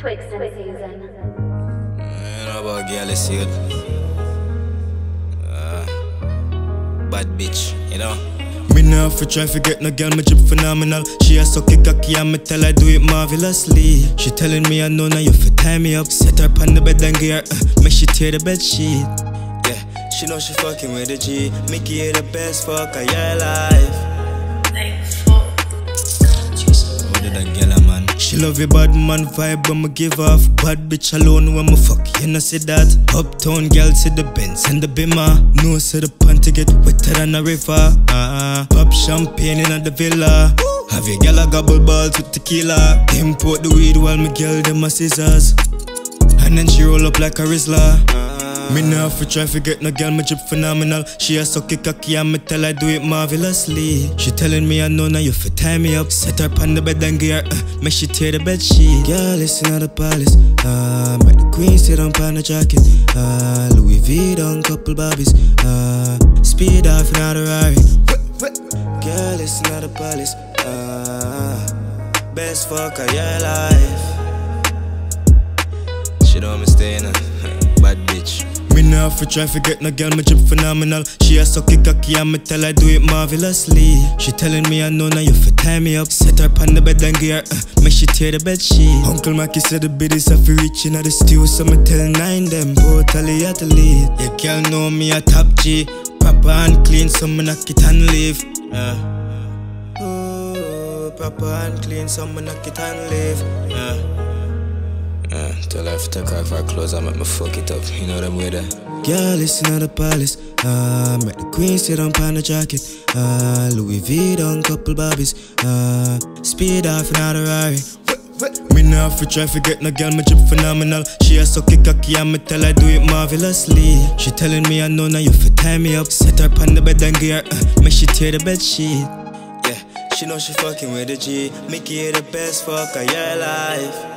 Twigsen season. You know about Gyalis here. Bad bitch, you know. Me now for try to get no girl, me drip phenomenal. She a suck it cocky and me tell her do it marvelously. She telling me I know now you fi tie me up. Set her on the bed and give her make she tear the bed sheet. Yeah, she know she fucking with the G. Mickey is the best fuck of your life. She love your bad man vibe when me give off. Bad bitch alone when me fuck, you know see that. Uptown girl see the Benz and the Bimmer. No see the panty get wetter than a river. Pop champagne in the villa. Have your girl a gobble balls with tequila. Import the weed while me girl them a scissors. And then she roll up like a Rizzler. Me now for try to get no girl, me drip phenomenal. She a suck it cocky and me tell her do it marvelously. She telling me I know now you fi tie me up. Set her on the bed and give her make she tear the bed sheet. Gyalis in the palace. Make the queen sit on the jacket. Louis V down couple Barbies. Speed off in the Rari. Gyalis in the palace. Best fuck of your life. She don't me stay in bad bitch. Me now for try to get no girl, me drip phenomenal. She a suck it cocky and me tell her do it marvelously. She telling me I know now you fi tie me up. Set her on the bed and give her make she tear the bed sheet. Uncle Mackie said the biddies have to reach in the stew, so me tell 9 them totally at the lead. You girl know me a top G, proper and clean, so me knock it and leave. Proper and clean, so me knock it and leave. Tell her if take off her clothes, I make me fuck it up. You know them way there. Gyalis in the palace. Make the queen sit on the jacket. Louis V down couple Barbies. Speed off in the Rari. Me now for try to get no girl, me drip phenomenal. She a suck it cocky and me tell her do it marvelously. She telling me I know now you fi tie me up. Set her on the bed and give her make she tear the bed sheet. Yeah, she know she fucking with the G. Mickey is the best fuck of your life.